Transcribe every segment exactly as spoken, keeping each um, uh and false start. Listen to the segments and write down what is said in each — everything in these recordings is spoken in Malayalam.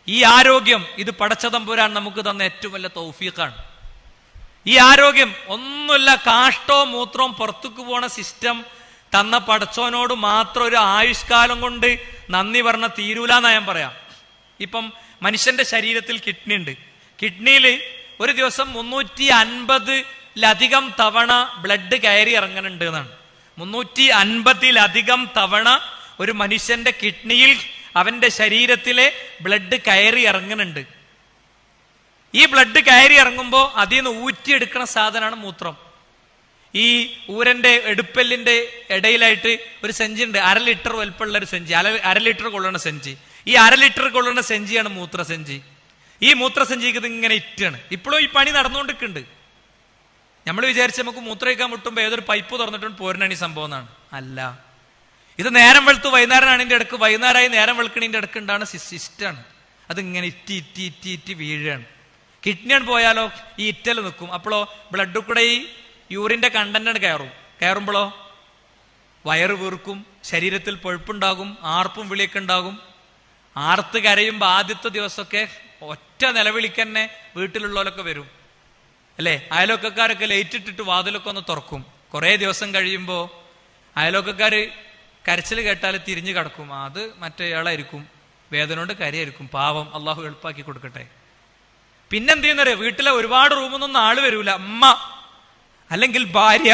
ഈ ആരോഗ്യം ഇത് പടച്ചതമ്പുരാൻ നമുക്ക് തന്ന ഏറ്റവും വലിയ തൗഫീഖാണ്. ഈ ആരോഗ്യം ഒന്നുമില്ല, കാഷ്ടവും മൂത്രവും പുറത്തേക്ക് പോണ സിസ്റ്റം തന്ന പടച്ചോനോട് മാത്രം ഒരു ആയുഷ്കാലം കൊണ്ട് നന്ദി പറഞ്ഞ തീരൂല എന്നാ ഞാൻ പറയാം. ഇപ്പം മനുഷ്യന്റെ ശരീരത്തിൽ കിഡ്നി ഉണ്ട്. കിഡ്നിയിൽ ഒരു ദിവസം മുന്നൂറ്റി അൻപതിലധികം തവണ ബ്ലഡ് കയറി ഇറങ്ങുന്നുണ്ട് എന്നാണ്. മുന്നൂറ്റി അൻപതിലധികം തവണ ഒരു മനുഷ്യന്റെ കിഡ്നിയിൽ അവന്റെ ശരീരത്തിലെ ബ്ലഡ് കയറി ഇറങ്ങുന്നുണ്ട്. ഈ ബ്ലഡ് കയറി ഇറങ്ങുമ്പോൾ അതിൽ നിന്ന് ഊറ്റിയെടുക്കുന്ന സാധനമാണ് മൂത്രം. ഈ ഊരന്റെ എടുപ്പല്ലിന്റെ ഇടയിലായിട്ട് ഒരു സെഞ്ചി ഉണ്ട്, അര ലിറ്റർ വലുപ്പമുള്ള ഒരു സെഞ്ചി, അര അര ലിറ്റർ കൊള്ളുന്ന സെഞ്ചി. ഈ അര ലിറ്റർ കൊള്ളുന്ന സെഞ്ചിയാണ് മൂത്രസഞ്ചി. ഈ മൂത്രസഞ്ചിക്ക് ഇത് ഇങ്ങനെ ഇറ്റാണ്. ഇപ്പോഴും ഈ പണി നടന്നുകൊണ്ടിരിക്കുന്നുണ്ട്. നമ്മൾ വിചാരിച്ച് നമുക്ക് മൂത്രമൊഴിക്കാൻ മുട്ടുമ്പോൾ ഏതൊരു പൈപ്പ് തുറന്നിട്ടുണ്ട് പോരണാണ് ഈ സംഭവം എന്നാണ്. അല്ല, ഇത് നേരം വെളുത്ത് വൈകുന്നേരമാണ് ഇതിന്റെ ഇടക്ക്, വൈകുന്നേരമായി നേരം വെളുക്കണിന്റെ ഇടക്ക് ഉണ്ടാണ് സിസ്റ്റാണ്. അതിങ്ങനെ ഇറ്റി ഇറ്റി ഇറ്റി ഇറ്റി വീഴാണ്. കിഡ്നിയാണ് പോയാലോ ഈ ഇറ്റൽ നിൽക്കും. അപ്പോഴോ ബ്ലഡ് കൂടെ ഈ യൂറിന്റെ കണ്ടന്റാണ് കയറും. കയറുമ്പോഴോ വയറ് വീർക്കും, ശരീരത്തിൽ പഴുപ്പുണ്ടാകും, ആർപ്പും വിളിയൊക്കെ ഉണ്ടാകും. ആർത്ത് കരയുമ്പോൾ ആദ്യത്തെ ദിവസമൊക്കെ ഒറ്റ നിലവിളിക്ക് തന്നെ വീട്ടിലുള്ളവരൊക്കെ വരും അല്ലേ. അയലോക്കക്കാരൊക്കെ ലൈറ്റ് ഇട്ടിട്ട് വാതിലൊക്കെ ഒന്ന് തുറക്കും. കുറേ ദിവസം കഴിയുമ്പോൾ അയലോക്കക്കാര് കരച്ചിൽ കേട്ടാൽ തിരിഞ്ഞു കിടക്കും. അത് മറ്റേയാളായിരിക്കും, വേദനയോട് കരയായിരിക്കും. പാവം, അള്ളാഹു എളുപ്പാക്കി കൊടുക്കട്ടെ. പിന്നെന്ത് ചെയ്യുന്നറിയോ, വീട്ടിലെ ഒരുപാട് റൂമൊന്നും ആള് വരൂല, അമ്മ അല്ലെങ്കിൽ ഭാര്യ,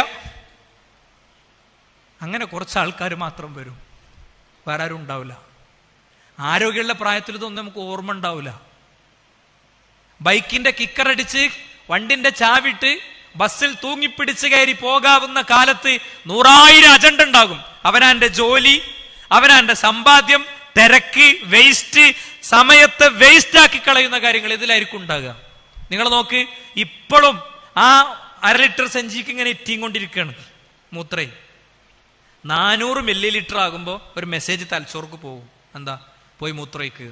അങ്ങനെ കുറച്ച് ആൾക്കാർ മാത്രം വരും, വേറെ ആരും ഉണ്ടാവില്ല. ആരോഗ്യമുള്ള പ്രായത്തിൽ ഇതൊന്നും നമുക്ക് ഓർമ്മ ഉണ്ടാവില്ല. ബൈക്കിന്റെ കിക്കറടിച്ച് വണ്ടിന്റെ ചാവിട്ട് ബസ്സിൽ തൂങ്ങിപ്പിടിച്ച് കയറി പോകാവുന്ന കാലത്ത് നൂറായിരം അജണ്ട ഉണ്ടാകും. അവനാന്റെ ജോലി, അവനാന്റെ സമ്പാദ്യം, തിരക്ക്, വേസ്റ്റ്, സമയത്തെ വേസ്റ്റ് ആക്കി കളയുന്ന കാര്യങ്ങൾ ഇതിലായിരിക്കും ഉണ്ടാകുക. നിങ്ങൾ നോക്ക്, ഇപ്പോഴും ആ അര ലിറ്റർ സെഞ്ചിക്ക് ഇങ്ങനെ എത്തിയും കൊണ്ടിരിക്കുകയാണ് മൂത്രേ. നാനൂറ് മില്ലി ലിറ്റർ ആകുമ്പോൾ ഒരു മെസ്സേജ് തലച്ചോർക്ക് പോകും. എന്താ? പോയി മൂത്രയ്ക്ക്.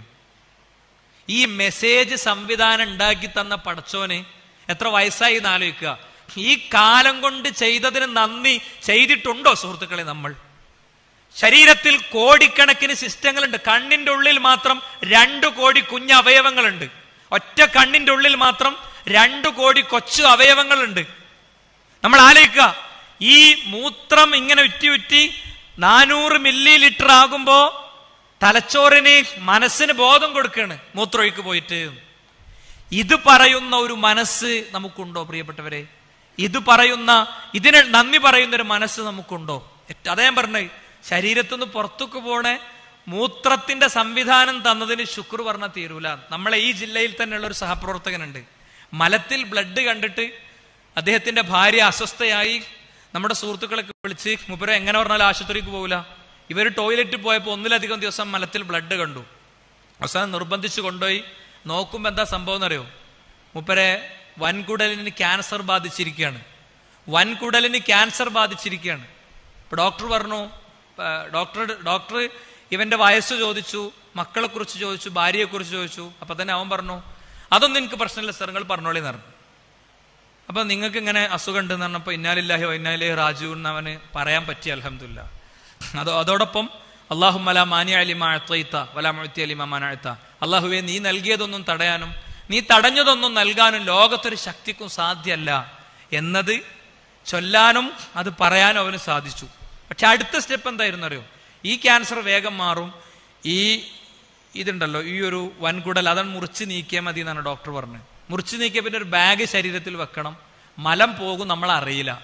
ഈ മെസ്സേജ് സംവിധാനം ഉണ്ടാക്കി തന്ന പടച്ചോന് എത്ര വയസ്സായി എന്ന് ആലോചിക്കുക. ഈ കാലം കൊണ്ട് ചെയ്തതിന് നന്ദി ചെയ്തിട്ടുണ്ടോ സുഹൃത്തുക്കളെ? നമ്മൾ ശരീരത്തിൽ കോടിക്കണക്കിന് സിസ്റ്റങ്ങളുണ്ട്. കണ്ണിന്റെ ഉള്ളിൽ മാത്രം രണ്ടു കോടി കുഞ്ഞ് അവയവങ്ങളുണ്ട്. ഒറ്റ കണ്ണിന്റെ ഉള്ളിൽ മാത്രം രണ്ടു കോടി കൊച്ചു അവയവങ്ങളുണ്ട്. നമ്മൾ ആലോചിക്കുക, ഈ മൂത്രം ഇങ്ങനെ ഉറ്റി ഉറ്റി നാനൂറ് മില്ലി ലിറ്റർ ആകുമ്പോ തലച്ചോറിന് മനസ്സിന് ബോധം കൊടുക്കുകയാണ് മൂത്രമൊഴിക്ക് പോയിട്ട്. ഇത് പറയുന്ന ഒരു മനസ്സ് നമുക്കുണ്ടോ പ്രിയപ്പെട്ടവരെ? ഇത് പറയുന്ന, ഇതിന് നന്ദി പറയുന്ന ഒരു മനസ്സ് നമുക്കുണ്ടോ? അതേ ഞാൻ പറഞ്ഞേ, ശരീരത്തിൽ നിന്ന് പുറത്തേക്ക് പോണേ മൂത്രത്തിന്റെ സംവിധാനം തന്നതിന് ശുക്ർ പറഞ്ഞാൽ തീരൂല. നമ്മളെ ഈ ജില്ലയിൽ തന്നെയുള്ള ഒരു സഹപ്രവർത്തകനുണ്ട്. മലത്തിൽ ബ്ലഡ് കണ്ടിട്ട് അദ്ദേഹത്തിന്റെ ഭാര്യ അസ്വസ്ഥയായി നമ്മുടെ സുഹൃത്തുക്കളൊക്കെ വിളിച്ച്, മുപ്പരെ എങ്ങനെ പറഞ്ഞാലും ആശുപത്രിക്ക് പോകില്ല. ഇവർ ടോയ്ലറ്റിൽ പോയപ്പോൾ ഒന്നിലധികം ദിവസം മലത്തിൽ ബ്ലഡ് കണ്ടു. അവസാനം നിർബന്ധിച്ച് കൊണ്ടുപോയി നോക്കുമ്പോൾ എന്താ സംഭവം എന്നറിയോ? മുപ്പരെ വൻകുടലിന് ക്യാൻസർ ബാധിച്ചിരിക്കുകയാണ്. വൻകുടലിന് ക്യാൻസർ ബാധിച്ചിരിക്കുകയാണ്. ഇപ്പൊ ഡോക്ടർ പറഞ്ഞു, ഡോക്ടർ ഡോക്ടർ ഇവന്റെ വയസ്സ് ചോദിച്ചു, മക്കളെ കുറിച്ച് ചോദിച്ചു, ഭാര്യയെ കുറിച്ച് ചോദിച്ചു. അപ്പൊ തന്നെ അവൻ പറഞ്ഞു, അതൊന്നും എനിക്ക് പ്രശ്നമില്ല സാർ, നിങ്ങൾ പറഞ്ഞോളി പറഞ്ഞു. അപ്പൊ നിങ്ങൾക്ക് ഇങ്ങനെ അസുഖം ഉണ്ടെന്ന് പറഞ്ഞപ്പോ ഇന്നാലില്ലാഹി വഇന്നാലില്ലൈഹി റാജിഊൻ എന്ന് അവന് പറയാൻ പറ്റി. അൽഹംദുലില്ലാ. അതോ അതോടൊപ്പം അല്ലാഹുമ്മ ലാ മാനിഅ ലിമാ അഅ്തൈത വലാ മുഅ്തിയ ലിമാ മനഅത, അല്ലാഹുവേ നീ നൽകിയതൊന്നും തടയാനും നീ തടഞ്ഞതൊന്നും നൽകാനും ലോകത്തൊരു ശക്തിക്കും സാധ്യമല്ല എന്നത് ചൊല്ലാനും അത് പറയാനും അവന് സാധിച്ചു. പക്ഷെ അടുത്ത സ്റ്റെപ്പ് എന്തായിരുന്നു അറിയോ? ഈ ക്യാൻസർ വേഗം മാറും, ഈ ഇതുണ്ടല്ലോ ഈ ഒരു വൻകുടൽ അതാണ് മുറിച്ച് നീക്കിയാൽ മതി എന്നാണ് ഡോക്ടർ പറഞ്ഞത്. മുറിച്ച് നീക്കിയ പിന്നെ ഒരു ബാഗ് ശരീരത്തിൽ വെക്കണം, മലം പോകും, നമ്മൾ അറിയില്ല.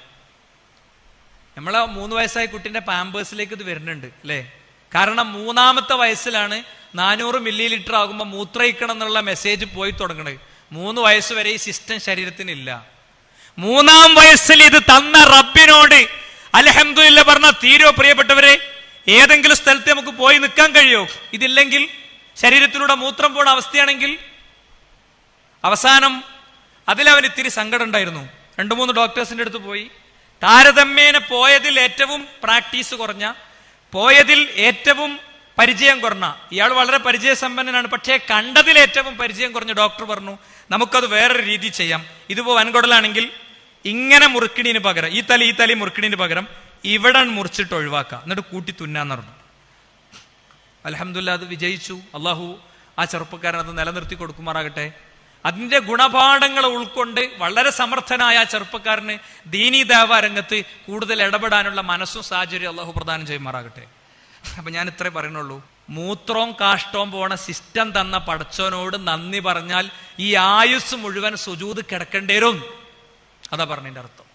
നമ്മളെ മൂന്ന് വയസ്സായ കുട്ടീന്റെ പാമ്പേഴ്സിലേക്ക് ഇത് വരുന്നുണ്ട് അല്ലേ? കാരണം മൂന്നാമത്തെ വയസ്സിലാണ് നാനൂറ് മില്ലി ലിറ്റർ ആകുമ്പോൾ മൂത്രയിക്കണം എന്നുള്ള മെസ്സേജ് പോയി തുടങ്ങണത്. മൂന്ന് വയസ്സ് വരെ ഈ സിസ്റ്റം ശരീരത്തിനില്ല. മൂന്നാം വയസ്സിൽ ഇത് തന്ന റബ്ബിനോട് അൽഹംദുലില്ലാ പറഞ്ഞ തീരോ പ്രിയപ്പെട്ടവരെ? ഏതെങ്കിലും സ്ഥലത്ത് നമുക്ക് പോയി നിൽക്കാൻ കഴിയോ? ഇതില്ലെങ്കിൽ ശരീരത്തിലൂടെ മൂത്രം പോണ അവസ്ഥയാണെങ്കിൽ അവസാനം അതിലവന് ഇത്തിരി സങ്കടം ഉണ്ടായിരുന്നു. രണ്ടു മൂന്ന് ഡോക്ടേഴ്സിന്റെ അടുത്ത് പോയി. താരതമ്യേന പോയതിൽ ഏറ്റവും പ്രാക്ടീസ് കുറഞ്ഞ, പോയതിൽ ഏറ്റവും പരിചയം കുറഞ്ഞ, ഇയാൾ വളരെ പരിചയസമ്പന്നനാണ്, പക്ഷേ കണ്ടതിൽ ഏറ്റവും പരിചയം കുറഞ്ഞ ഡോക്ടർ പറഞ്ഞു, നമുക്കത് വേറൊരു രീതി ചെയ്യാം. ഇതിപ്പോ വൻകുടലാണെങ്കിൽ ഇങ്ങനെ മുറുക്കിണിന് പകരം, ഈ തലി ഈ തലി മുറുക്കിണിന് പകരം ഇവിടെ മുറിച്ചിട്ട് ഒഴിവാക്കാം, എന്നിട്ട് കൂട്ടി തുന്നാന്ന് പറഞ്ഞു. അൽഹംദുലില്ലാ അത് വിജയിച്ചു. അള്ളാഹു ആ ചെറുപ്പക്കാരൻ അത് നിലനിർത്തി കൊടുക്കുമാറാകട്ടെ. അതിന്റെ ഗുണപാഠങ്ങൾ ഉൾക്കൊണ്ട് വളരെ സമർത്ഥനായ ആ ചെറുപ്പക്കാരന് ദീനീ ദഅവ രംഗത്ത് കൂടുതൽ ഇടപെടാനുള്ള മനസ്സും സാഹചര്യം അള്ളാഹു പ്രദാനം ചെയ്യുമാറാകട്ടെ. അപ്പൊ ഞാൻ ഇത്രേ പറയുന്നുള്ളൂ. മൂത്രവും കാഷ്ടവും പോണ സിസ്റ്റം തന്ന പടച്ചോനോട് നന്ദി പറഞ്ഞാൽ ഈ ആയുസ് മുഴുവൻ സുജൂദ് കിടക്കേണ്ടി വരും. അതാ പറഞ്ഞതിന്റെ അർത്ഥം.